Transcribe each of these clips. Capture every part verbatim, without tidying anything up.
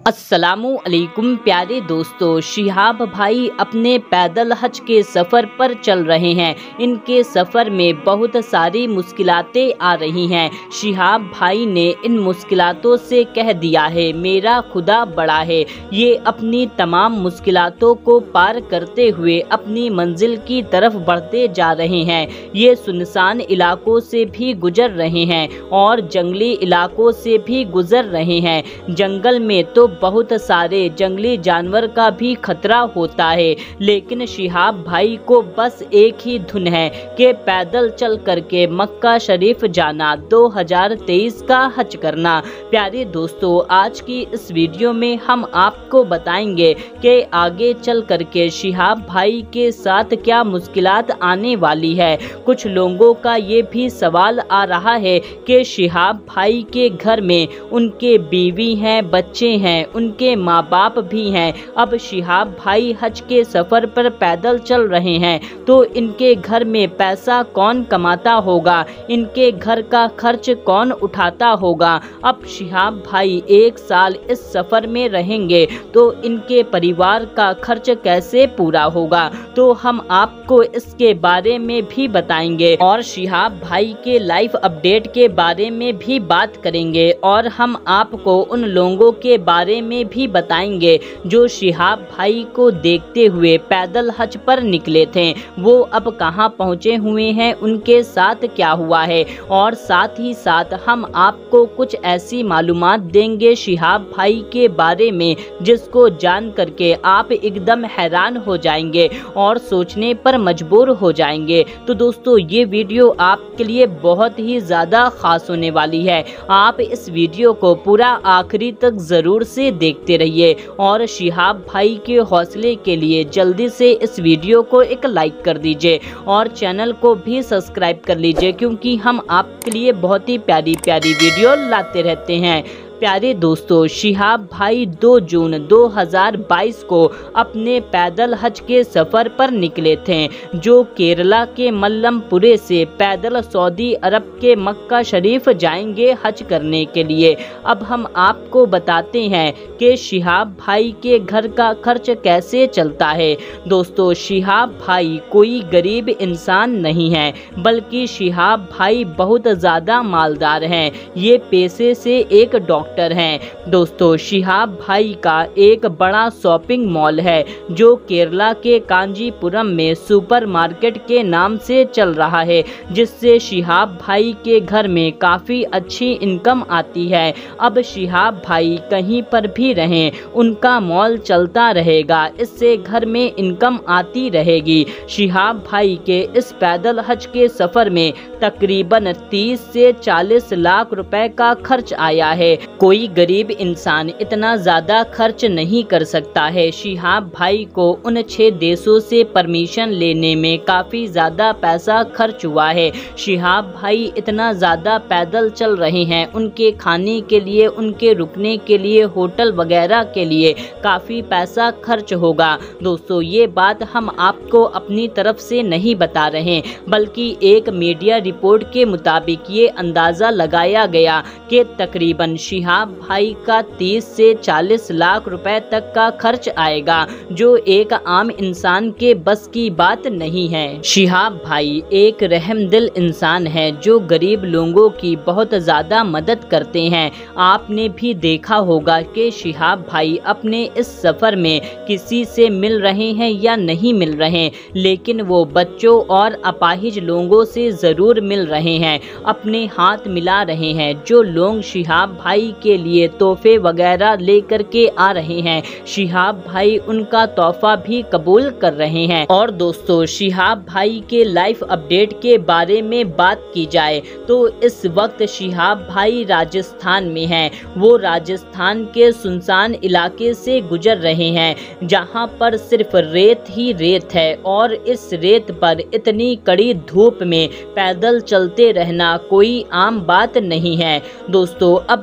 अस्सलामु अलैकुम प्यारे दोस्तों, शिहाब भाई अपने पैदल हज के सफ़र पर चल रहे हैं। इनके सफ़र में बहुत सारी मुश्किलातें आ रही हैं। शिहाब भाई ने इन मुश्किलातों से कह दिया है, मेरा खुदा बड़ा है। ये अपनी तमाम मुश्किलातों को पार करते हुए अपनी मंजिल की तरफ बढ़ते जा रहे हैं। ये सुनसान इलाकों से भी गुजर रहे हैं और जंगली इलाकों से भी गुजर रहे हैं। जंगल में तो बहुत सारे जंगली जानवर का भी खतरा होता है, लेकिन शिहाब भाई को बस एक ही धुन है कि पैदल चल करके मक्का शरीफ जाना, दो हज़ार तेईस का हज करना। प्यारे दोस्तों, आज की इस वीडियो में हम आपको बताएंगे कि आगे चल करके शिहाब भाई के साथ क्या मुश्किलात आने वाली है। कुछ लोगों का ये भी सवाल आ रहा है कि शिहाब भाई के घर में उनके बीवी हैं, बच्चे हैं, उनके माँ बाप भी हैं। अब शिहाब भाई हज के सफ़र पर पैदल चल रहे हैं तो इनके घर में पैसा कौन कमाता होगा, इनके घर का खर्च कौन उठाता होगा। अब शिहाब भाई एक साल इस सफ़र में रहेंगे तो इनके परिवार का खर्च कैसे पूरा होगा, तो हम आपको इसके बारे में भी बताएंगे और शिहाब भाई के लाइफ अपडेट के बारे में भी बात करेंगे और हम आपको उन लोगों के बारे में भी बताएंगे जो शिहाब भाई को देखते हुए पैदल हज पर निकले थे। वो अब कहां पहुंचे हुए हैं, उनके साथ क्या हुआ है, और साथ ही साथ हम आपको कुछ ऐसी मालूमात देंगे शिहाब भाई के बारे में जिसको जान करके आप एकदम हैरान हो जाएंगे और सोचने पर मजबूर हो जाएंगे। तो दोस्तों, ये वीडियो आपके लिए बहुत ही ज़्यादा खास होने वाली है। आप इस वीडियो को पूरा आखिरी तक ज़रूर से देखते रहिए और शिहाब भाई के हौसले के लिए जल्दी से इस वीडियो को एक लाइक कर दीजिए और चैनल को भी सब्सक्राइब कर लीजिए, क्योंकि हम आपके लिए बहुत ही प्यारी प्यारी वीडियो लाते रहते हैं। प्यारे दोस्तों, शिहाब भाई दो जून दो हज़ार बाईस को अपने पैदल हज के सफ़र पर निकले थे, जो केरला के मल्लमपुरे से पैदल सऊदी अरब के मक्का शरीफ जाएंगे हज करने के लिए। अब हम आपको बताते हैं कि शिहाब भाई के घर का खर्च कैसे चलता है। दोस्तों, शिहाब भाई कोई गरीब इंसान नहीं है, बल्कि शिहाब भाई बहुत ज़्यादा मालदार हैं। ये पेशे से एक डॉक्टर हैं। दोस्तों, शिहाब भाई का एक बड़ा शॉपिंग मॉल है जो केरला के कांजीपुरम में सुपर मार्केट के नाम से चल रहा है, जिससे शिहाब भाई के घर में काफ़ी अच्छी इनकम आती है। अब शिहाब भाई कहीं पर भी रहें, उनका मॉल चलता रहेगा, इससे घर में इनकम आती रहेगी। शिहाब भाई के इस पैदल हज के सफ़र में तकरीबन तीस से चालीस लाख रुपए का खर्च आया है। कोई गरीब इंसान इतना ज़्यादा खर्च नहीं कर सकता है। शिहाब भाई को उन छह देशों से परमिशन लेने में काफ़ी ज़्यादा पैसा खर्च हुआ है। शिहाब भाई इतना ज़्यादा पैदल चल रहे हैं, उनके खाने के लिए, उनके रुकने के लिए, होटल वगैरह के लिए काफ़ी पैसा खर्च होगा। दोस्तों, ये बात हम आपको अपनी तरफ से नहीं बता रहे, बल्कि एक मीडिया रिपोर्ट के मुताबिक ये अंदाज़ा लगाया गया कि तकरीबन शिहाब भाई का तीस से चालीस लाख रुपए तक का खर्च आएगा, जो एक आम इंसान के बस की बात नहीं है। शिहाब भाई एक रहमदिल इंसान है जो गरीब लोगों की बहुत ज़्यादा मदद करते हैं। आपने भी देखा होगा कि शिहाब भाई अपने इस सफ़र में किसी से मिल रहे हैं या नहीं मिल रहे, लेकिन वो बच्चों और अपाहिज लोगों से ज़रूर मिल रहे हैं, अपने हाथ मिला रहे हैं। जो लोग शिहाब भाई के लिए तोहफे वगैरह लेकर के आ रहे हैं, शिहाब भाई उनका तोहफा भी कबूल कर रहे हैं। और दोस्तों, शिहाब भाई के लाइफ अपडेट के बारे में बात की जाए तो इस वक्त शिहाब भाई राजस्थान में हैं। वो राजस्थान के सुनसान इलाके से गुजर रहे हैं, जहां पर सिर्फ रेत ही रेत है और इस रेत पर इतनी कड़ी धूप में पैदल चलते रहना कोई आम बात नहीं है। दोस्तों, अब कुछ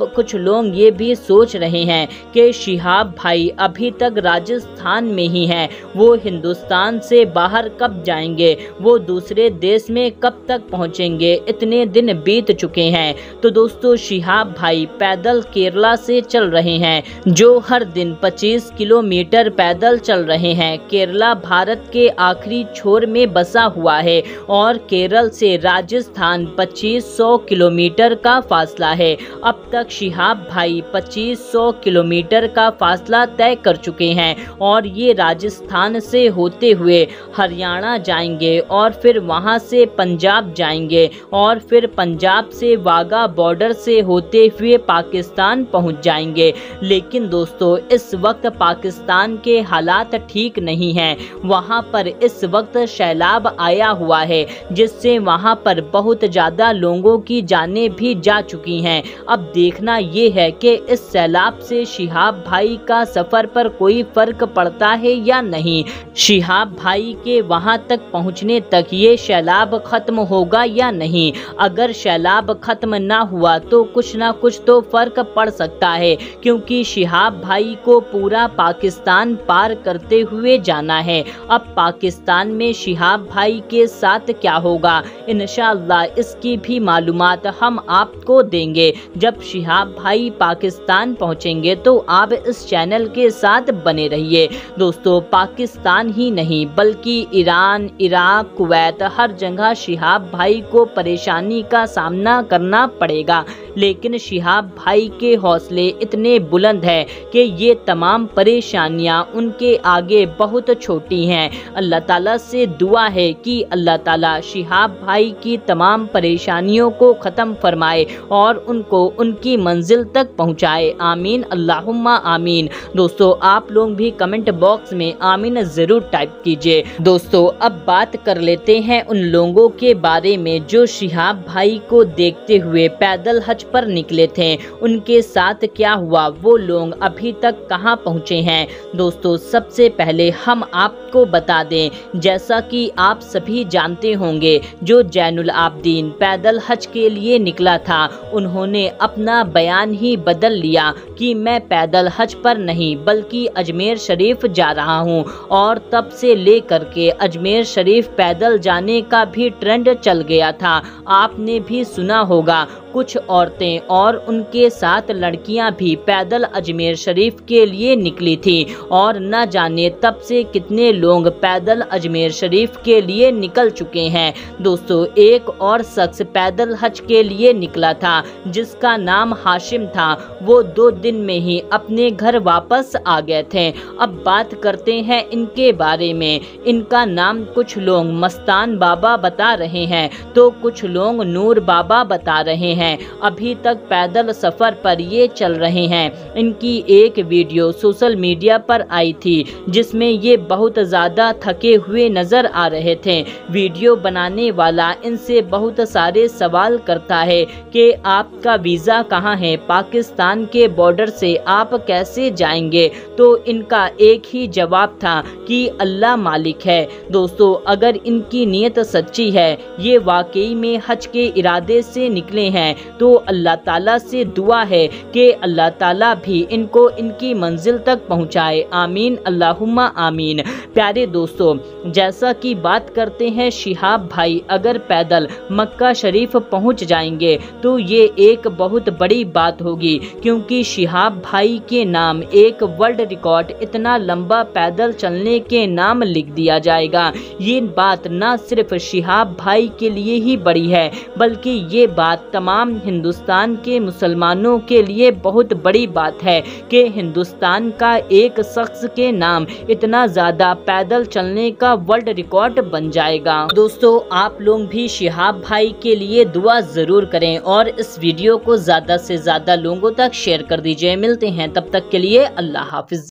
लोग ये भी सोच रहे हैं कि शिहाब भाई अभी तक राजस्थान में ही हैं, वो हिंदुस्तान से बाहर कब जाएंगे, वो दूसरे देश में कब तक पहुंचेंगे, इतने दिन बीत चुके हैं। तो दोस्तों शिहाब भाई पैदल केरला से चल रहे हैं, जो हर दिन पच्चीस किलोमीटर पैदल चल रहे हैं। केरला भारत के आखिरी छोर में बसा हुआ है और केरल से राजस्थान पच्चीस सौ किलोमीटर का फासला है। अब तक शिहाब भाई पच्चीस सौ किलोमीटर का फासला तय कर चुके हैं और ये राजस्थान से होते हुए हरियाणा जाएंगे और फिर वहां से पंजाब जाएंगे और फिर पंजाब से वाघा बॉर्डर से होते हुए पाकिस्तान पहुंच जाएंगे। लेकिन दोस्तों इस वक्त पाकिस्तान के हालात ठीक नहीं हैं। वहां पर इस वक्त सैलाब आया हुआ है, जिससे वहां पर बहुत ज़्यादा लोगों की जानें भी जा चुकी हैं। अब देखना ये है कि इस सैलाब से शिहाब भाई का सफ़र पर कोई फ़र्क पड़ता है या नहीं। शिहाब भाई के वहां तक पहुंचने तक ये सैलाब खत्म होगा या नहीं। अगर सैलाब खत्म ना हुआ तो कुछ ना कुछ तो फ़र्क पड़ सकता है, क्योंकि शिहाब भाई को पूरा पाकिस्तान पार करते हुए जाना है। अब पाकिस्तान में शिहाब भाई के साथ क्या होगा, इंशाअल्लाह इसकी भी मालूमात हम आपको देंगे। जब शिहाब भाई पाकिस्तान पहुंचेंगे तो आप इस चैनल के साथ बने रहिए। दोस्तों पाकिस्तान ही नहीं बल्कि ईरान, इराक, कुवैत, हर जगह शिहाब भाई को परेशानी का सामना करना पड़ेगा। लेकिन शिहाब भाई के हौसले इतने बुलंद हैं कि ये तमाम परेशानियां उनके आगे बहुत छोटी हैं। अल्लाह ताला से दुआ है कि अल्लाह ताला शिहाब भाई की तमाम परेशानियों को ख़त्म फरमाए और उनको उनकी मंजिल तक पहुंचाए। आमीन अल्लाहुम्मा आमीन। दोस्तों आप लोग भी कमेंट बॉक्स में आमीन ज़रूर टाइप कीजिए। दोस्तों अब बात कर लेते हैं उन लोगों के बारे में जो शिहाब भाई को देखते हुए पैदल हज पर निकले थे। उनके साथ क्या हुआ, वो लोग अभी तक कहां पहुंचे हैं। दोस्तों सबसे पहले हम आपको बता दें, जैसा कि आप सभी जानते होंगे, जो जैनुल आबदीन पैदल हज के लिए निकला था, उन्होंने अपना बयान ही बदल लिया कि मैं पैदल हज पर नहीं बल्कि अजमेर शरीफ जा रहा हूं। और तब से लेकर के अजमेर शरीफ पैदल जाने का भी ट्रेंड चल गया था। आपने भी सुना होगा कुछ औरतें और उनके साथ लड़कियां भी पैदल अजमेर शरीफ के लिए निकली थी और न जाने तब से कितने लोग पैदल अजमेर शरीफ के लिए निकल चुके हैं। दोस्तों एक और शख्स पैदल हज के लिए निकला था जिसका नाम हाशिम था, वो दो दिन में ही अपने घर वापस आ गए थे। अब बात करते हैं इनके बारे में। इनका नाम कुछ लोग मस्तान बाबा बता रहे हैं तो कुछ लोग नूर बाबा बता रहे हैं। अभी तक पैदल सफर पर ये चल रहे हैं। इनकी एक वीडियो सोशल मीडिया पर आई थी जिसमें ये बहुत ज़्यादा थके हुए नजर आ रहे थे। वीडियो बनाने वाला इनसे बहुत सारे सवाल करता है कि आपका वीज़ा कहाँ है, पाकिस्तान के बॉर्डर से आप कैसे जाएंगे। तो इनका एक ही जवाब था कि अल्लाह मालिक है। दोस्तों अगर इनकी नीयत सच्ची है, ये वाकई में हज के इरादे से निकले हैं, तो अल्लाह ताला से दुआ है कि अल्लाह ताला भी इनको इनकी मंजिल तक पहुंचाए। आमीन अल्लाहुम्मा आमीन। प्यारे दोस्तों जैसा कि बात करते हैं शिहाब भाई अगर पैदल मक्का शरीफ पहुंच जाएंगे तो ये एक बहुत बड़ी बात होगी, क्योंकि शिहाब भाई के नाम एक वर्ल्ड रिकॉर्ड इतना लंबा पैदल चलने के नाम लिख दिया जाएगा। ये बात न सिर्फ शिहाब भाई के लिए ही बड़ी है बल्कि ये बात तमाम हिंदुस्तान के मुसलमानों के लिए बहुत बड़ी बात है कि हिंदुस्तान का एक शख्स के नाम इतना ज़्यादा पैदल चलने का वर्ल्ड रिकॉर्ड बन जाएगा। दोस्तों आप लोग भी शिहाब भाई के लिए दुआ ज़रूर करें और इस वीडियो को ज़्यादा से ज़्यादा लोगों तक शेयर कर दीजिए। मिलते हैं तब तक के लिए अल्लाह हाफिज़।